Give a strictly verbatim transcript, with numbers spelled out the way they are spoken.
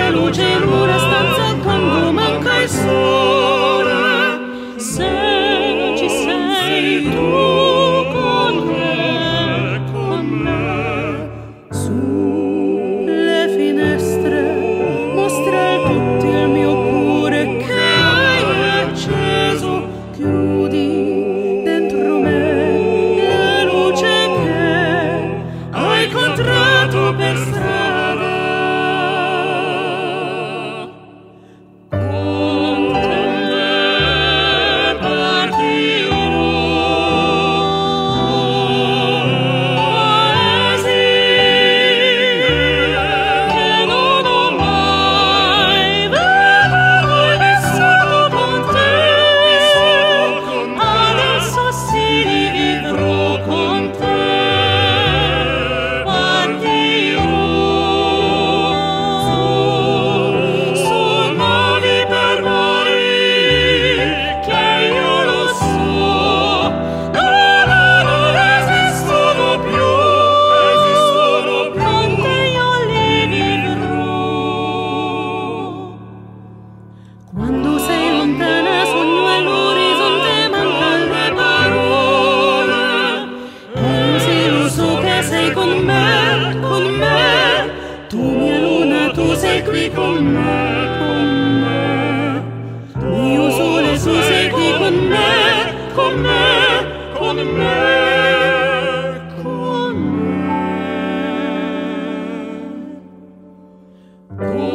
c'è luce in una stanza quando manca il sole. Se ci sei tu con me, con me, sulle finestre mostra a tutti il mio cuore che hai acceso. Chiudi dentro me la luce che hai incontrato per strada. Con te partirò, che non ho mai veduto e vissuto con te. Adesso sì vivrò con te. Partirò su, su nuovi pergoli che io lo so, no, no, non esistono più, esistono più. Con te io li vivrò. Quando sei lontana sogno all'orizzonte, mancano le parole. Pensi, lo so che sei con me, con me. Tu mia luna, tu sei qui con me, con me. Mio sole, tu sei qui con me, con me, con me, con me. Con